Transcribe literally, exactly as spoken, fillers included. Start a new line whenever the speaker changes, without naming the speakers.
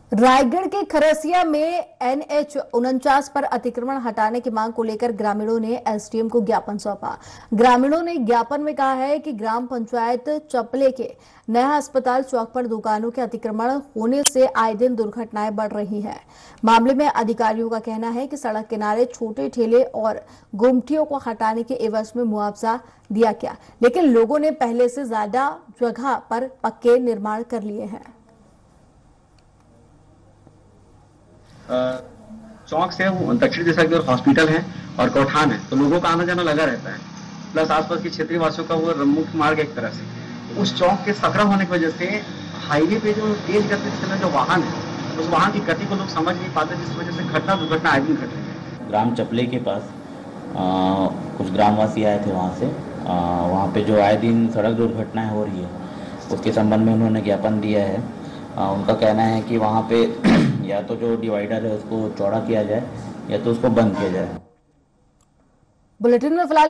रायगढ़ के खरसिया में N H उनचास पर अतिक्रमण हटाने की मांग को लेकर ग्रामीणों ने एस डी एम को ज्ञापन सौंपा। ग्रामीणों ने ज्ञापन में कहा है कि ग्राम पंचायत चपले के नया अस्पताल चौक पर दुकानों के अतिक्रमण होने से आए दिन दुर्घटनाएं बढ़ रही हैं। मामले में अधिकारियों का कहना है कि सड़क किनारे छोटे ठेले और गुमटियों को हटाने के एवज में मुआवजा दिया गया, लेकिन लोगों ने पहले से ज्यादा जगह पर पक्के निर्माण कर लिए हैं।
चौक से दक्षिण दिशा की ओर हॉस्पिटल है और गौठान है, तो लोगों का आना जाना लगा रहता है। प्लस आसपास के क्षेत्रीय वासियों का वो मुख्य मार्ग एक तरह से उस चौक के सकरा होने की वजह से हाईवे पे जो तेज गति से चलने जो वाहन है, उस वाहन की गति को लोग समझ नहीं पाते, जिस वजह से घटना दुर्घटना आए दिन घट रही है।
ग्राम चपले के पास आ, कुछ ग्रामवासी आए थे वहाँ से। वहाँ पे जो आए दिन सड़क दुर्घटनाएं हो रही है, उसके संबंध में उन्होंने ज्ञापन दिया है। आ, उनका कहना है कि वहाँ पे या तो जो डिवाइडर है उसको चौड़ा किया जाए या तो उसको बंद किया जाए।
बुलेटिन में फिलहाल